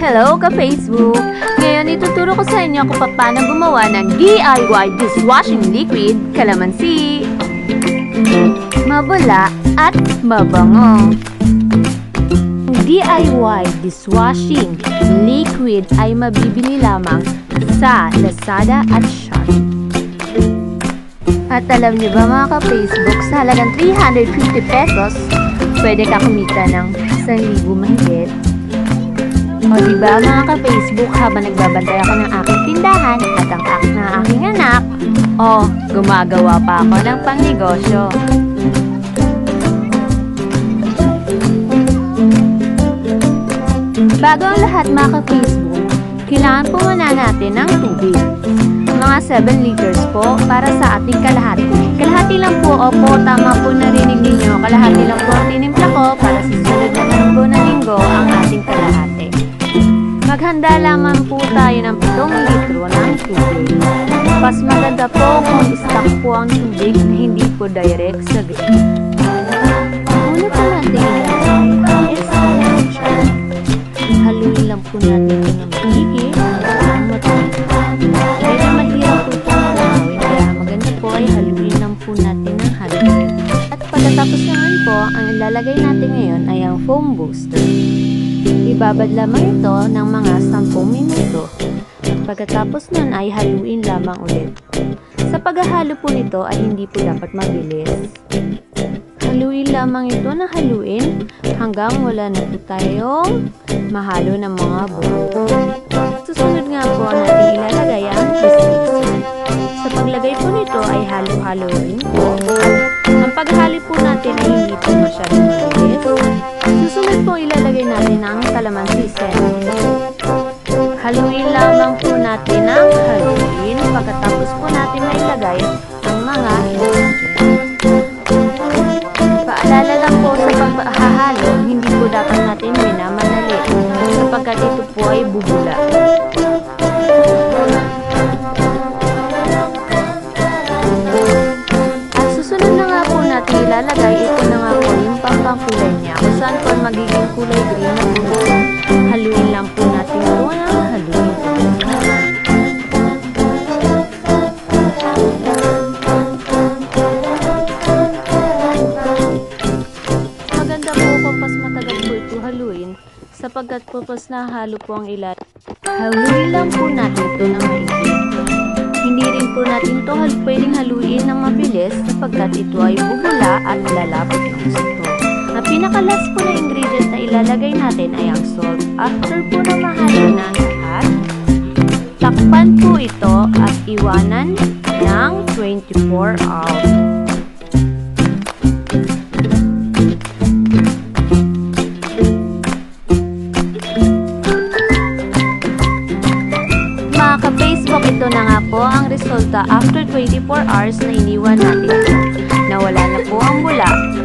Hello ka-Facebook! Ngayon ituturo ko sa inyo kung paano gumawa ng DIY dishwashing liquid kalamansi. Mabula at mabango. DIY dishwashing liquid ay mabibili lamang sa Lazada at Shopee. At alam niyo ba mga ka-Facebook, sa halagang 350 pesos, pwede ka kumita ng 1,000 mahigit. O diba mga ka-Facebook, habang nagbabantay ako ng aking tindahan at ang aking anak, gumagawa pa ako ng pangnegosyo. Bago ang lahat mga ka-Facebook, kailangan po muna natin ng tubig. Mga 7 liters po para sa ating kalahati. Kalahati lang po, tama po narinig ninyo. Kalahati lang po ang tinimpla ko para sa sunod naman po na linggo ang ating kalahati. Maghanda lamang po tayo ng 7 litro ng tubig. Mas maganda po kung stock po ang tubig na hindi po direct sa grate. Una po natin is haluin lang po natin ito ng mahigit hanggang matulog. Pero mahirap po ito gawin, kaya maganda po ay haluin lang po natin ng haluin. At pagkatapos naman po, ang ilalagay natin ngayon ay ang foam booster. Ibabad lamang ito ng mga 10 minuto. At pagkatapos nun ay haluin lamang ulit. Sa paghahalo po nito ay hindi po dapat mabilis. Haluin lamang ito na haluin hanggang wala na po tayong mahalo ng mga buo. Susunod nga po natin ilalagay ang cheese. Sa paglagay po nito ay halo-halo rin po. Ang paghalo po natin ay hindi po masyadong mabilis. Susunod po ilalagay natin ang kalamansi syrup. Haluin lamang po natin ang haluin. Pagkatapos po natin na ilagay ang mga ingredients. Paalala lang po sa paghahalo, hindi po dapat natin minamadali sapagkat ito po ay bubula. At susunod na nga po natin ilalagay, ito na nga po yung pampangkulay niya. Kung saan po magiging kulay green na po. Haluin lang po natin ito ng haluin. Maganda po kung mas matagal po ito haluin sapagkat po pas nahalo po ang ilan. Haluin lang po natin ito ng maigit. Hindi rin po natin ito pwedeng haluin ng mabilis sapagkat ito ay bubula at lalapot ng gusto. Ang pinakalas po na ingredient na ilalagay natin ay ang salt. After po na mahalo na lahat, takpan po ito at iwanan ng 24 hours. Mga ka-Facebook, ito na nga po ang resulta after 24 hours na iniwan natin ito. Nawala na po ang bula.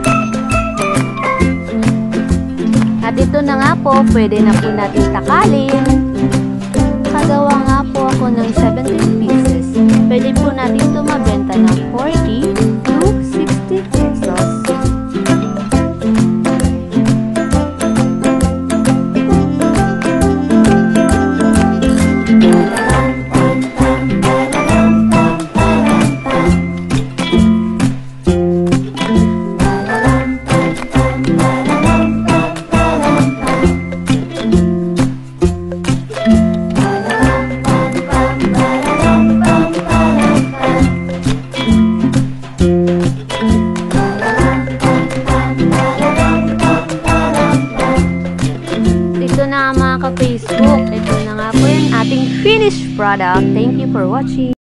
At ito na nga po, pwede na po natin takalin. Kagawa nga po ako ng 17 pieces. Pwede po natin ito mabenta ng 40 to 60 pesos. Mga ka-Facebook, ito na nga po yung ating finished product. Thank you for watching.